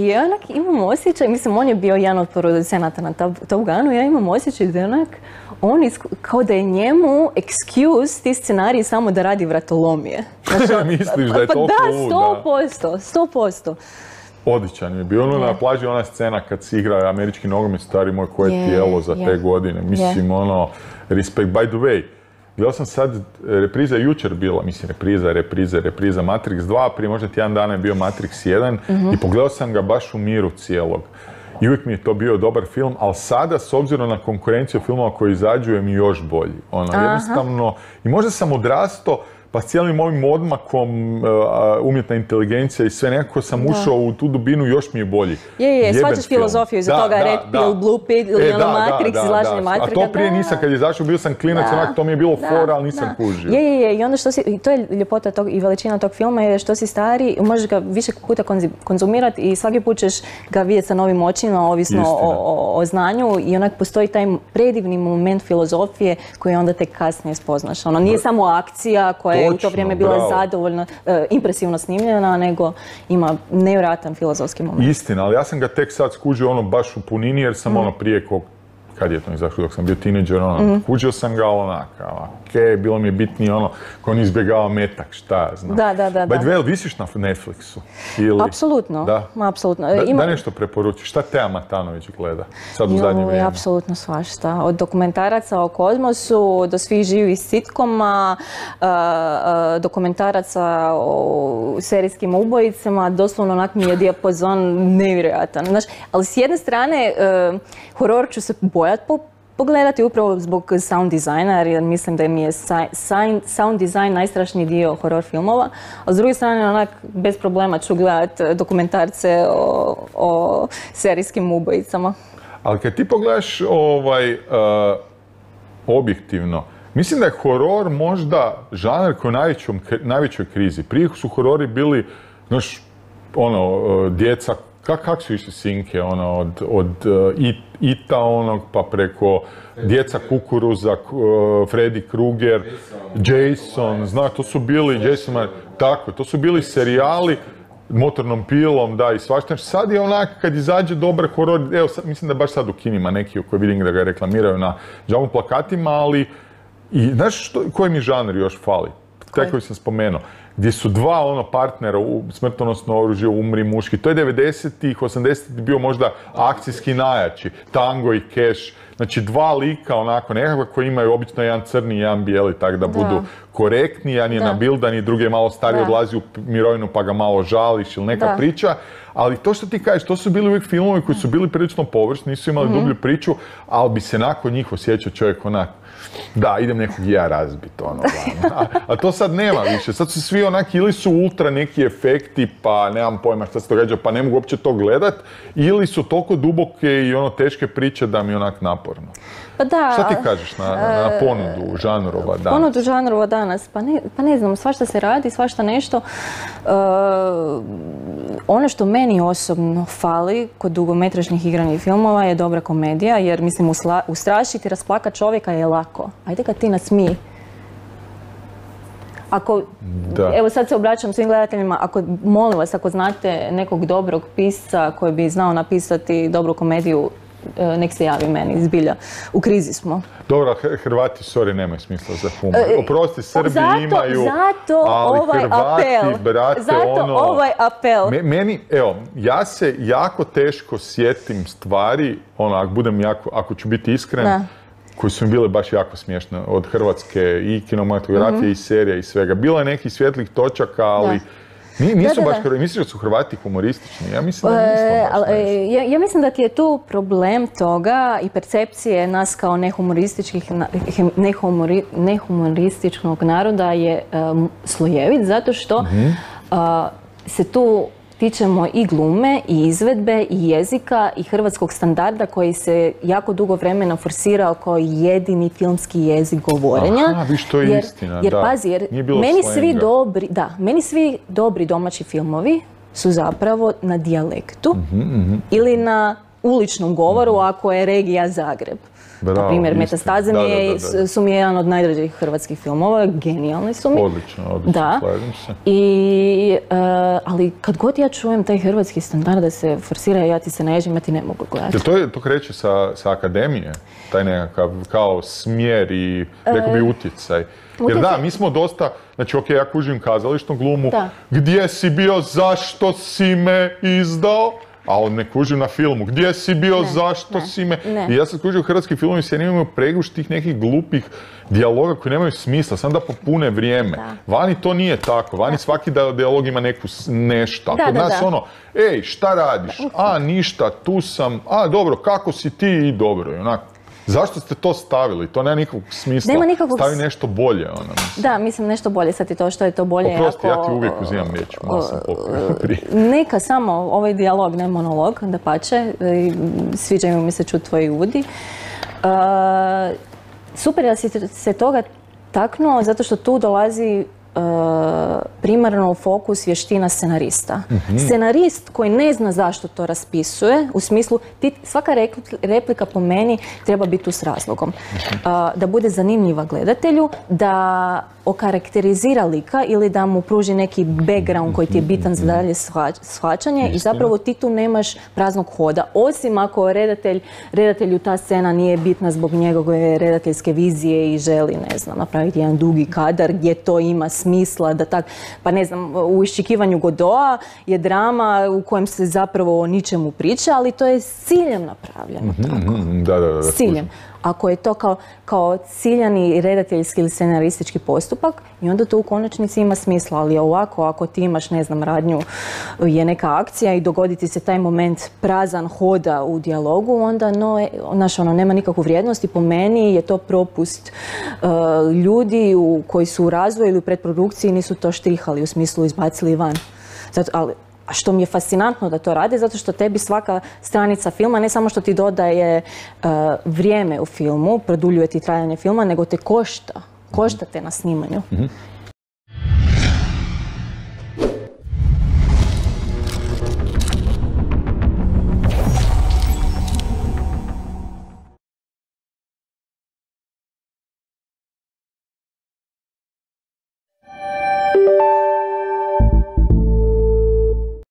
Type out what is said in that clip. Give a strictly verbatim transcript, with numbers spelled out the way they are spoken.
I onak imam osjećaj, mislim, on je bio jedan od producenata na Top Gunu, ja imam osjećaj da onak, on kao da je njemu excuse ti scenariji samo da radi vratolomije. Znači, misliš da je pa, toliko da, sto posto, sto posto. Odličan je bio. Ono na plaži ona scena kad si igra američki nogomet, stari moj, koje je tijelo za te godine. Mislim, ono, respect. By the way, gledao sam sad, repriza je jučer bila, mislim, repriza, repriza, repriza Matrix dva, prije možda tjedan dana je bio Matrix jedan i pogledao sam ga baš u miru cijelog. I uvijek mi je to bio dobar film, ali sada, s obzirom na konkurenciju filmova koji izađu, je mi još bolji. Ono, jednostavno, i možda sam odrastao, pa s cijelim ovim odmakom, uh, umjetna inteligencija i sve, nekako sam ušao u tu dubinu, još mi je bolji. Je, je, shvaćaš filozofiju iza toga, red pill, blue pill, ili ono Matrix, izlaženje Matrika. A to prije nisam, kad je izašao, bio sam klinac, onak, to mi je bilo fora, ali nisam kužio. Je, je, je, i onda što si, i to je ljepota tog i veličina tog filma, je što si stari, možeš ga više puta konzumirati i svaki put ćeš ga vidjeti sa novim očima, ovisno o, o znanju, i onak postoji taj predivni moment filozofije koji onda tek kasnije spoznaš. Ono, nije samo akcija koja je u to vrijeme bila zadovoljno, e, impresivno snimljena, nego ima nevjerojatan filozofski moment. Istina, ali ja sam ga tek sad skužio ono baš u punini, jer sam mm. ono prije, ko, kad je to izašlo, dok sam bio tineđer, ono, mm. kužio sam ga onak, ok, bilo mi je bitnije ono, ko on izbjegava metak, šta ja znam. Da, da, da. By the way, visiš na Netflixu? Ili... Apsolutno, da. apsolutno. Da, Ima... da nešto preporučiš, šta Teja Matanović gleda sad u zadnje vrijeme? Apsolutno svašta. Od dokumentaraca o kozmosu do svih živih sitkoma, uh, uh, dokumentaraca o serijskim ubojicama, doslovno onak mi je dijapazon nevjerojatan. Znaš, ali s jedne strane, uh, horor ću se bojati po pogledati upravo zbog sound dizajna, jer mislim da mi je sound design najstrašniji dio horror filmova, a s druge strane, onak, bez problema ću gledati dokumentarce o, o serijskim ubojicama. Ali kad ti pogledaš ovaj, uh, objektivno, mislim da je horor možda žanr koji je u najvećoj krizi. Prije su horori bili, znaš, ono, uh, djeca, Kak, kak su išli sinke, ono, od, od uh, it, Ita onog, pa preko Djeca kukuruza, uh, Freddy Krueger, Jason, znaš, to su bili, Jason, tako, to su bili serijali, motornom pilom, da, i svašta. Sad je onak, kad izađe dobar horor, evo, sad, mislim da baš sad u kinima neki u koji vidim da ga reklamiraju na džavom plakatima, ali, i znaš što, koji mi žanr još fali? Taj koji sam spomenuo. Gdje su dva ono partnera u smrtonosno oružje, umri muški. To je devedesetih, osamdesetih bio možda akcijski najjači. Tango i Cash. Znači dva lika onako nekakva koji imaju obično jedan crni i jedan bijeli, tako da, da budu korektni. Jedan je nabildan i drugi je malo stariji, odlazi u mirovinu pa ga malo žališ ili neka da. priča. Ali to što ti kažeš, to su bili uvijek filmovi koji su bili prilično površni, nisu imali mm-hmm. dublju priču, ali bi se nakon njih osjećao čovjek onak, da, idem nekog ja razbit, ono, a, a to sad nema više, sad su svi onak, ili su ultra neki efekti, pa nemam pojma šta se događa, pa ne mogu uopće to gledat, ili su toliko duboke i ono teške priče da mi je onak naporno. Pa da, šta ti kažeš na, na, na ponudu žanrova danas? Ponudu žanrova danas, pa ne, pa ne znam, svašta se radi, svašta nešto. Uh, ono što meni osobno fali kod dugometražnih igranih filmova je dobra komedija, jer mislim usla, ustrašiti, rasplakat čovjeka je lako. Ajde kad ti nasmiji. Ako, da. Evo sad se obraćam svim gledateljima, ako, molim vas, ako znate nekog dobrog pisca koji bi znao napisati dobru komediju, nek se javi meni, zbilja. U krizi smo. Dobro, Hrvati, sorry, nemaju smisla za humor. Oprosti, Srbi zato, imaju, zato ali ovaj Hrvati, apel. brate, zato ono... ovaj apel. Me, meni, evo, ja se jako teško sjetim stvari, ono, ako budem jako, ako ću biti iskren, da. koje su mi bile baš jako smiješne, od hrvatske i kinematografije mm-hmm. i serija i svega. Bilo je nekih svjetlih točaka, ali... Da. Nisu da, da, baš, misliš da su Hrvati humoristični? Ja mislim da nismo baš e, ja, ja mislim da ti je tu problem toga i percepcije nas kao nehumorističkih, nehumori, nehumorističnog naroda je um, slojevit, zato što mm-hmm. uh, se tu tičemo i glume, i izvedbe, i jezika, i hrvatskog standarda koji se jako dugo vremena forsirao kao jedini filmski jezik govorenja. Aha, viš, to je jer, istina, jer, da. Pazi, jer meni svi, dobri, da, meni svi dobri domaći filmovi su zapravo na dijalektu mm-hmm, mm-hmm. ili na uličnom govoru ako je regija Zagreb. Na primjer, Metastaze su mi jedan od najdražih hrvatskih filmova, genijalni su mi. Odlično, odlično, slažem se. I, uh, ali kad god ja čujem taj hrvatski standard da se forsira, ja ti se naježim, ja ti ne mogu gledati. To, je, to kreće sa, sa akademije, taj nekakav kao smjer i, rekao bi, utjecaj. Jer da, mi smo dosta, znači ok, ja kužim kazališnu glumu, da. Gdje si bio, zašto si me izdao? A on ne kužim na filmu. Gdje si bio, ne, zašto ne, si me... Ne. I ja sam kužio hrvatski filmovi se imaju preguš tih nekih glupih dijaloga koji nemaju smisla, samo da popune vrijeme. Da. Vani to nije tako. Vani da. Svaki dijalog ima neku nešto. Da, kod da, nas da. ono, ej, šta radiš? A, ništa, tu sam. A, dobro, kako si ti? I dobro. I onako. Zašto ste to stavili? To nema nikakvog smisla. Nema nikakvog... Stavi nešto bolje. Ono, mislim. Da, mislim nešto bolje. Sad i to što je to bolje. Oprosti, ako... ja ti uvijek uzimam riječ. Malo sam popravio prije. Neka samo ovaj dijalog, ne monolog, da pače. Sviđaju mi se čuti tvoji uvodi. Uh, super da si se toga taknuo, zato što tu dolazi Uh, primarno u fokus vještina scenarista. Mm-hmm. Scenarist koji ne zna zašto to raspisuje, u smislu, ti, svaka replika po meni treba biti tu s razlogom. Mm-hmm. Uh, da bude zanimljiva gledatelju, da okarakterizira lika ili da mu pruži neki background koji ti je bitan za dalje shvaćanje i zapravo ti tu nemaš praznog hoda. Osim ako redatelj, redatelju ta scena nije bitna zbog njegove redateljske vizije i želi, ne znam, napraviti jedan dugi kadar gdje to ima smisla da tak, pa ne znam, u Iščekivanju Godoa je drama u kojem se zapravo o ničemu priča, ali to je s ciljem napravljeno. Mm-hmm, tako. Da, da, da, s ciljem. Ako je to kao, kao ciljani redateljski ili scenaristički postupak, i onda to u konačnici ima smisla, ali ovako, ako ti imaš, ne znam, radnju, je neka akcija i dogodi ti se taj moment prazan hoda u dijalogu, onda no, znaš, ono, nema nikakvu vrijednost i po meni je to propust uh, ljudi u, koji su u razvoju ili u predprodukciji nisu to štrihali, u smislu izbacili van. Zato, ali, a što mi je fascinantno da to rade, zato što tebi svaka stranica filma, ne samo što ti dodaje uh, vrijeme u filmu, produljuje ti trajanje filma, nego te košta. Košta te na snimanju. Mm-hmm.